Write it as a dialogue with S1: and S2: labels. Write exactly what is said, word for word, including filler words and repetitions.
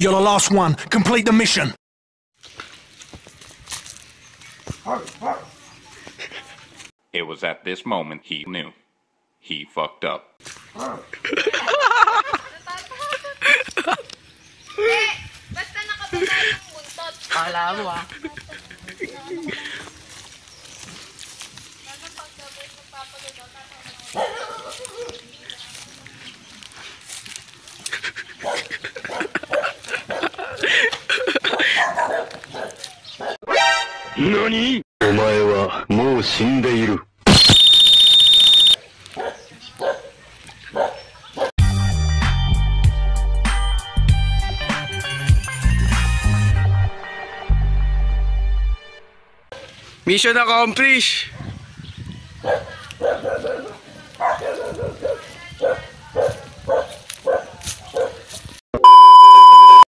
S1: You're the last one. Complete the mission.
S2: It was at this moment he knew. He fucked up.
S3: Eh, basta nakababa yung buntot.
S4: Kala mo ah.
S5: Nani? お前はもう死んでいる。
S6: Mission accomplished!